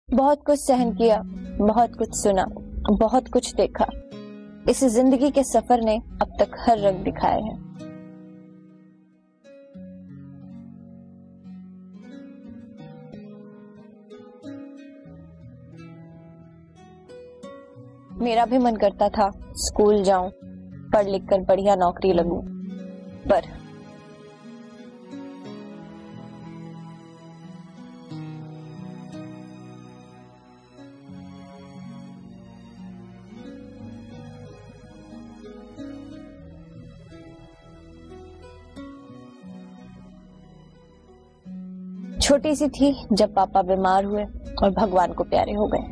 बहुत कुछ सहन किया, बहुत कुछ सुना, बहुत कुछ देखा। इस जिंदगी के सफर ने अब तक हर रंग दिखाए हैं। मेरा भी मन करता था स्कूल जाऊं, पढ़ लिख कर बढ़िया नौकरी लगूं, पर छोटी सी थी जब पापा बीमार हुए और भगवान को प्यारे हो गए।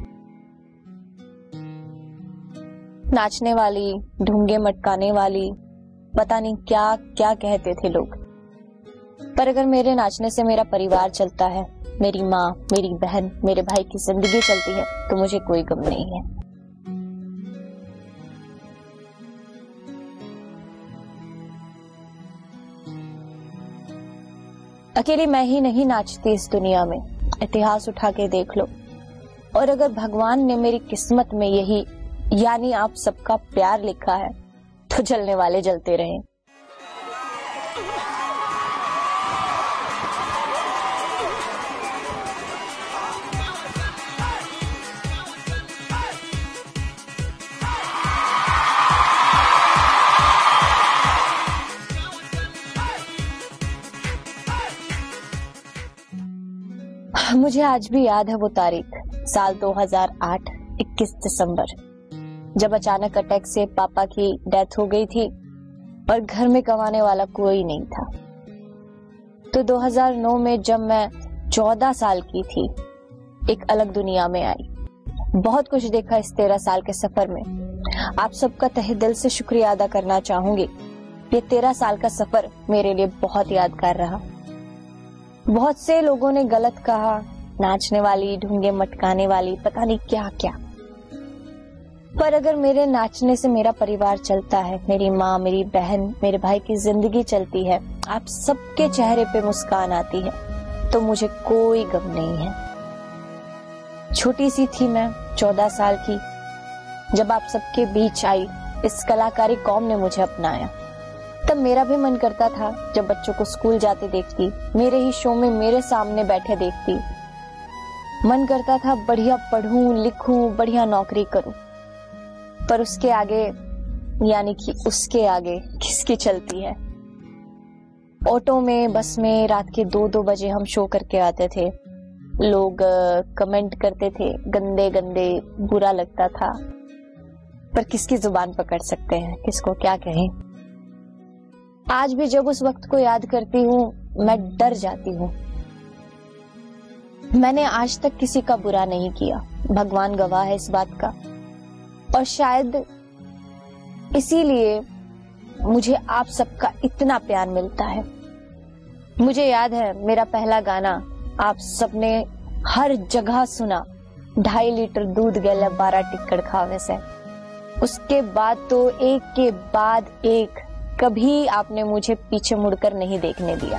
नाचने वाली, ढूंगे मटकाने वाली, पता नहीं क्या क्या कहते थे लोग, पर अगर मेरे नाचने से मेरा परिवार चलता है, मेरी माँ, मेरी बहन, मेरे भाई की जिंदगी चलती है, तो मुझे कोई गम नहीं है। अकेली मैं ही नहीं नाचती इस दुनिया में, इतिहास उठा के देख लो। और अगर भगवान ने मेरी किस्मत में यही यानी आप सबका प्यार लिखा है, तो जलने वाले जलते रहें। मुझे आज भी याद है वो तारीख, साल 2008, 21 दिसंबर, जब अचानक अटैक से पापा की डेथ हो गई थी और घर में कमाने वाला कोई नहीं था। तो 2009 में जब मैं 14 साल की थी, एक अलग दुनिया में आई। बहुत कुछ देखा इस 13 साल के सफर में। आप सबका तहे दिल से शुक्रिया अदा करना चाहूंगी। ये 13 साल का सफर मेरे लिए बहुत यादगार रहा। बहुत से लोगों ने गलत कहा, नाचने वाली, ढूंगे मटकाने वाली, पता नहीं क्या क्या, पर अगर मेरे नाचने से मेरा परिवार चलता है, मेरी माँ, मेरी बहन, मेरे भाई की जिंदगी चलती है, आप सबके चेहरे पे मुस्कान आती है, तो मुझे कोई गम नहीं है। छोटी सी थी मैं, 14 साल की, जब आप सबके बीच आई, इस कलाकारी कौम ने मुझे अपनाया। तब मेरा भी मन करता था जब बच्चों को स्कूल जाते देखती, मेरे ही शो में मेरे सामने बैठे देखती, मन करता था बढ़िया पढ़ूं, लिखूं, बढ़िया नौकरी करूं, पर उसके आगे यानी कि उसके आगे किसकी चलती है। ऑटो में, बस में रात के 2-2 बजे हम शो करके आते थे। लोग कमेंट करते थे गंदे गंदे, बुरा लगता था, पर किसकी जुबान पकड़ सकते हैं, किसको क्या कहें। आज भी जब उस वक्त को याद करती हूँ, मैं डर जाती हूँ। मैंने आज तक किसी का बुरा नहीं किया, भगवान गवाह है इस बात का, और शायद इसीलिए मुझे आप सबका इतना प्यार मिलता है। मुझे याद है मेरा पहला गाना आप सबने हर जगह सुना, 2.5 लीटर दूध गैला 12 टिक्कड़ खावे से। उसके बाद तो एक के बाद एक, कभी आपने मुझे पीछे मुड़कर नहीं देखने दिया।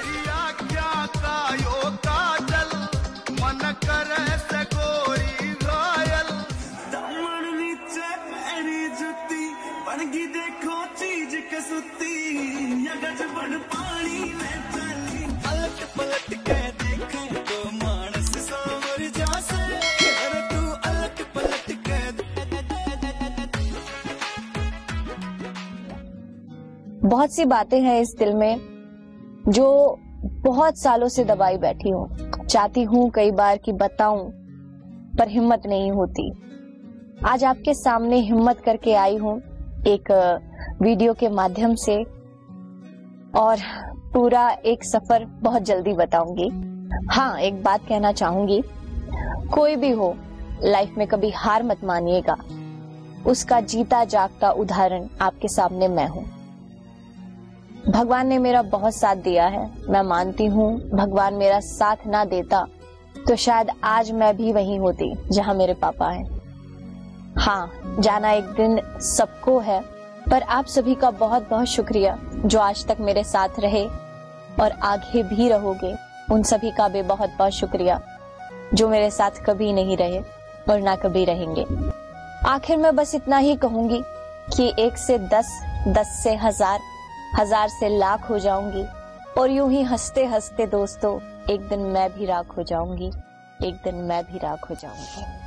बहुत सी बातें हैं इस दिल में जो बहुत सालों से दबाई बैठी हूँ। चाहती हूँ कई बार कि बताऊं, पर हिम्मत नहीं होती। आज आपके सामने हिम्मत करके आई हूँ एक वीडियो के माध्यम से, और पूरा एक सफर बहुत जल्दी बताऊंगी। हाँ, एक बात कहना चाहूंगी, कोई भी हो लाइफ में कभी हार मत मानिएगा। उसका जीता जागता उदाहरण आपके सामने मैं हूँ। भगवान ने मेरा बहुत साथ दिया है, मैं मानती हूँ। भगवान मेरा साथ ना देता तो शायद आज मैं भी वहीं होती जहाँ मेरे पापा हैं। हाँ, जाना एक दिन सबको है, पर आप सभी का बहुत बहुत शुक्रिया जो आज तक मेरे साथ रहे और आगे भी रहोगे। उन सभी का भी बहुत बहुत शुक्रिया। जो मेरे साथ कभी नहीं रहे और ना कभी रहेंगे। आखिर मैं बस इतना ही कहूंगी कि 1 से 10, 10 से 1000, 1000 से लाख हो जाऊंगी और यूं ही हंसते हंसते दोस्तों एक दिन मैं भी राख हो जाऊंगी, एक दिन मैं भी राख हो जाऊंगी।